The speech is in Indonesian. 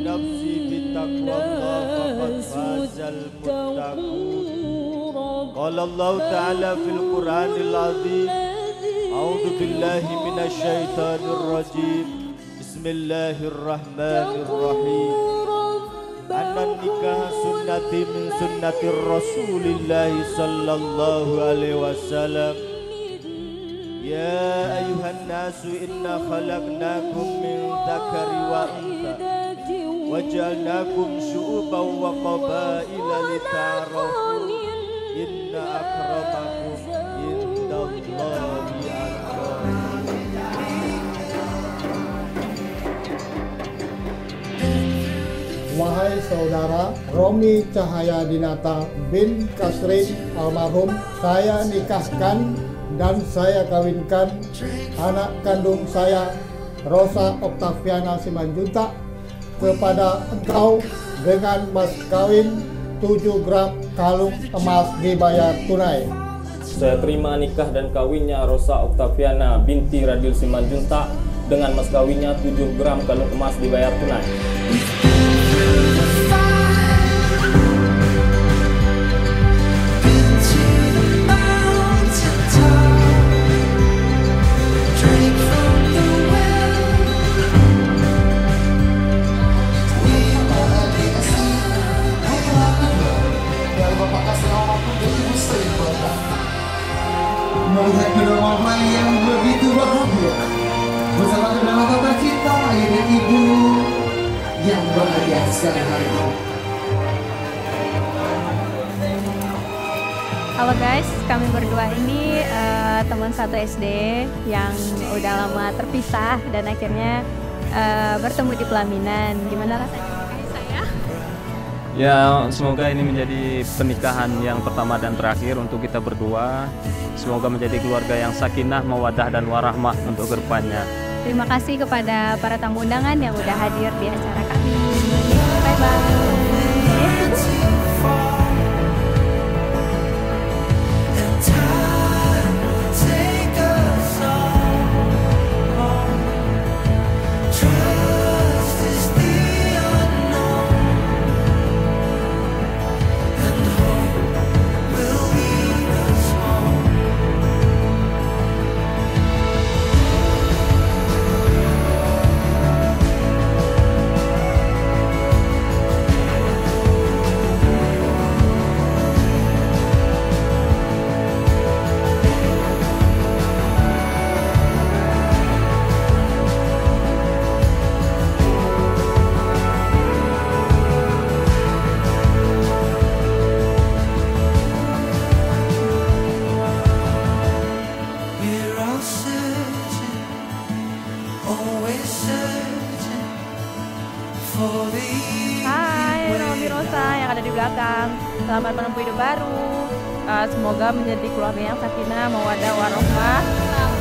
nafsi bittaqwallah faqad fazal muttaqun. Qala Allah Ta'ala fil Qur'anil Azim. A'udzu billahi minasy syaithanir rajim. Bismillahirrahmanirrahim. Anan nikah sunnati min sunnati Rasulillah sallallahu alaihi wasallam. Ya ayuhan nasu inna khalaqnakum min dzakari wa untha wa ja'alnakum syu'uban wa qabaila lita'arafu inna akramakum indallahi atqakum. Wahai saudara Romi Cahaya Dinata bin Kasrin almarhum, saya nikahkan dan saya kawinkan anak kandung saya, Rosa Oktaviana Simanjuntak, kepada engkau dengan mas kawin 7 gram kalung emas dibayar tunai. Saya terima nikah dan kawinnya Rosa Oktaviana binti Radil Simanjuntak dengan mas kawinnya 7 gram kalung emas dibayar tunai. Melihat kedua mempelai yang begitu bahagia bersama kedua bapak kita, ayah dan ibu yang bahagia sekali hari ini. Halo guys, kami berdua ini teman satu SD yang udah lama terpisah dan akhirnya bertemu di pelaminan. Gimana rasanya saya? Ya, semoga ini menjadi pernikahan yang pertama dan terakhir untuk kita berdua. Semoga menjadi keluarga yang sakinah, mawaddah dan warahmah untuk kedepannya. Terima kasih kepada para tamu undangan yang udah hadir di acara kami. Bye-bye. Hai, Romi Rosa yang ada di belakang. Selamat menempuh hidup baru. Semoga menjadi keluarga yang sakinah, mawaddah, warahmah.